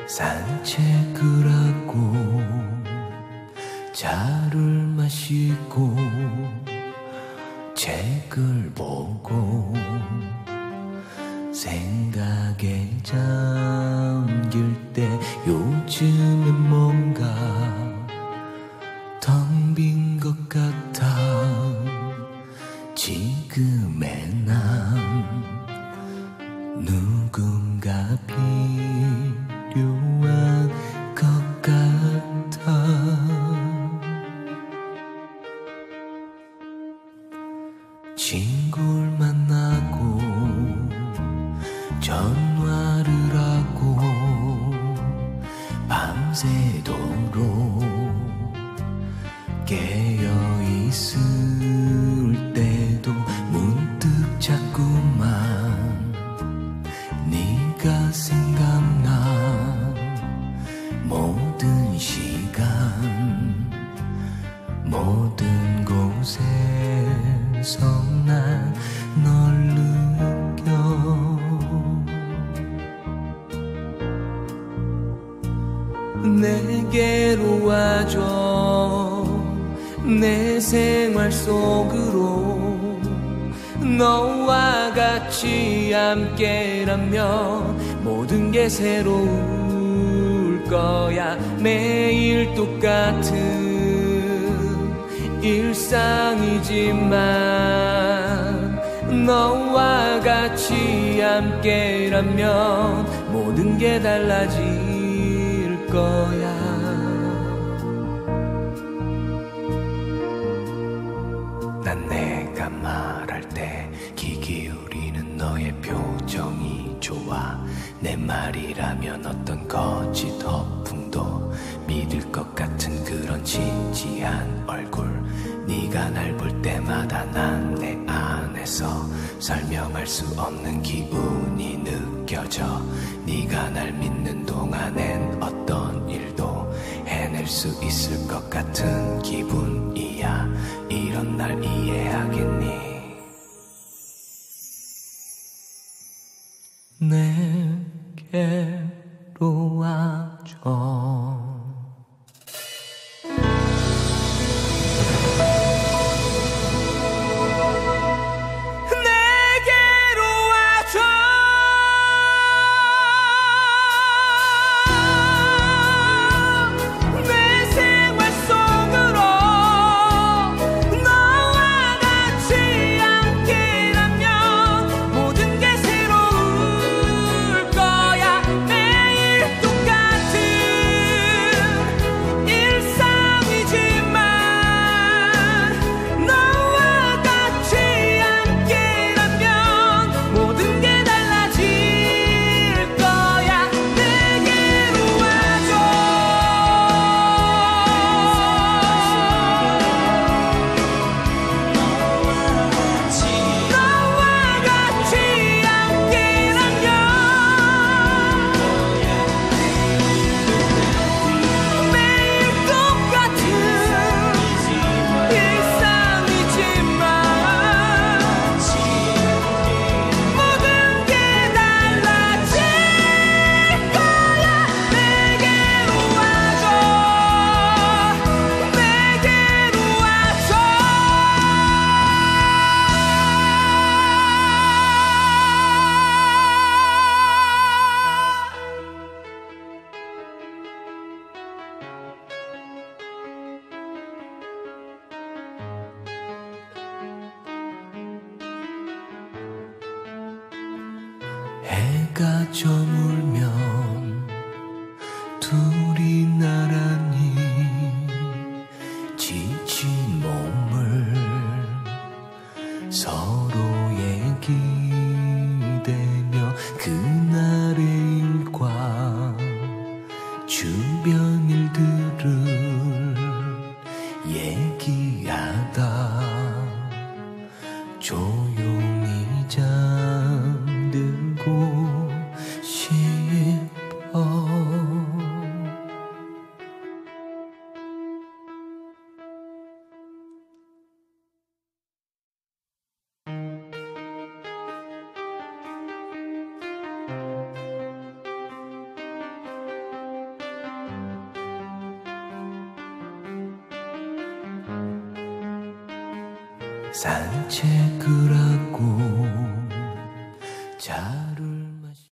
산책을 하고 차를 마시고 책을 보고 생각에 잠길 때 요즘은 뭔가 텅 빈 것 같아. 지금의 난 누군가 필요한 것 같아. 친구를 만나고 전화를 하고 밤새도록 깨어있을 때도 문득 자꾸만 네가 생각나. 모든 시간 모든 곳에서 난 널 느껴. 내게로 와줘. 내 생활 속으로 너와 같이 함께라면 모든 게 새로울 거야. 매일 똑같은 일상이지만 너와 같이 함께라면 모든 게 달라질 거야. 난 내가 말할 때 귀 기울이는 너의 표정이 좋아. 내 말이라면 어떤 거짓 허풍도 믿을 것 같은 그런 진지한 얼굴. 네가 날 볼 때마다 난 내 안에서 설명할 수 없는 기운이 느껴져. 네가 날 믿는 동안엔 어떤 일도 해낼 수 있을 것 같은 기분이야. 이런 날 이해하겠니? 내게로 와줘. 해가 저물면 둘이 나란히 지친 몸을 서로의 기대며 그날의 일과 주변 일들을 얘기하다 조용히 잠들고 싶어. 산책을 하고 자루